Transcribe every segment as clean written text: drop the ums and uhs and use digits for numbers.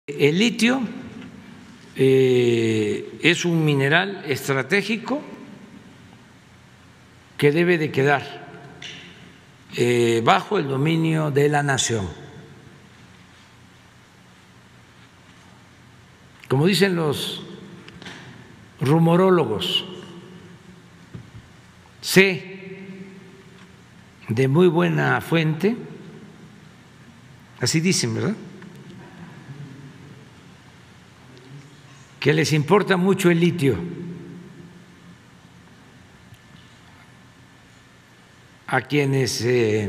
El litio es un mineral estratégico que debe de quedar bajo el dominio de la nación. Como dicen los rumorólogos, sé de muy buena fuente, así dicen, ¿verdad?, que les importa mucho el litio a quienes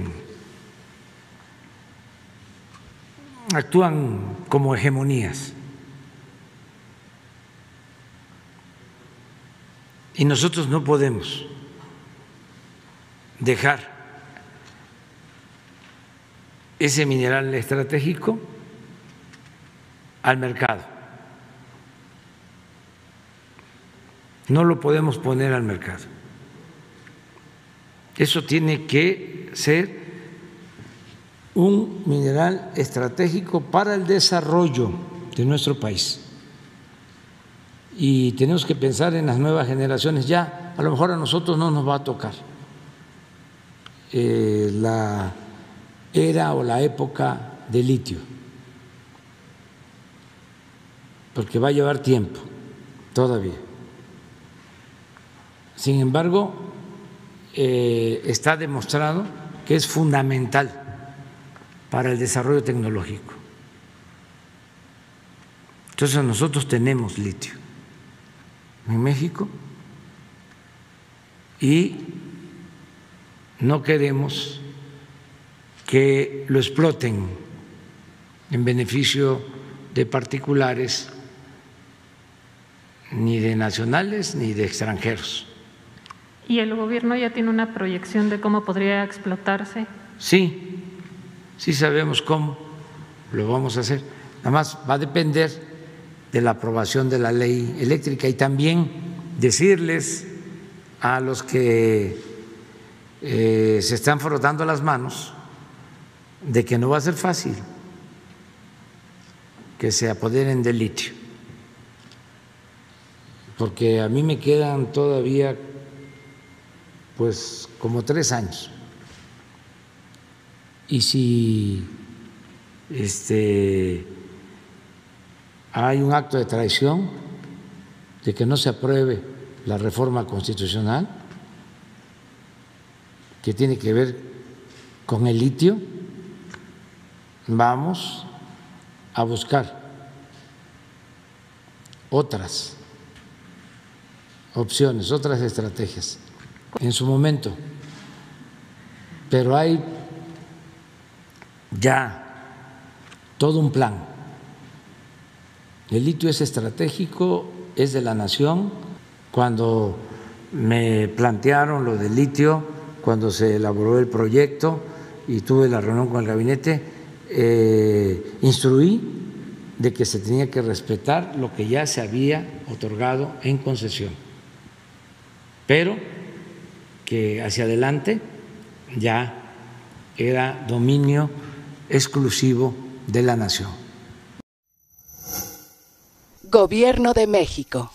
actúan como hegemonías. Y nosotros no podemos dejar ese mineral estratégico al mercado. No lo podemos poner al mercado. Eso tiene que ser un mineral estratégico para el desarrollo de nuestro país. Y tenemos que pensar en las nuevas generaciones. Ya a lo mejor a nosotros no nos va a tocar la era o la época de litio, porque va a llevar tiempo todavía. Sin embargo, está demostrado que es fundamental para el desarrollo tecnológico. Entonces nosotros tenemos litio en México y no queremos que lo exploten en beneficio de particulares, ni de nacionales ni de extranjeros. ¿Y el gobierno ya tiene una proyección de cómo podría explotarse? Sí, sí sabemos cómo lo vamos a hacer. Nada más va a depender de la aprobación de la ley eléctrica y también decirles a los que se están frotando las manos de que no va a ser fácil que se apoderen del litio, porque a mí me quedan todavía pues como 3 años. Y si hay un acto de traición de que no se apruebe la reforma constitucional que tiene que ver con el litio, vamos a buscar otras opciones, otras estrategias en su momento, pero hay ya todo un plan. El litio es estratégico, es de la nación. Cuando me plantearon lo del litio, cuando se elaboró el proyecto y tuve la reunión con el gabinete, instruí de que se tenía que respetar lo que ya se había otorgado en concesión, pero que hacia adelante ya era dominio exclusivo de la nación. Gobierno de México.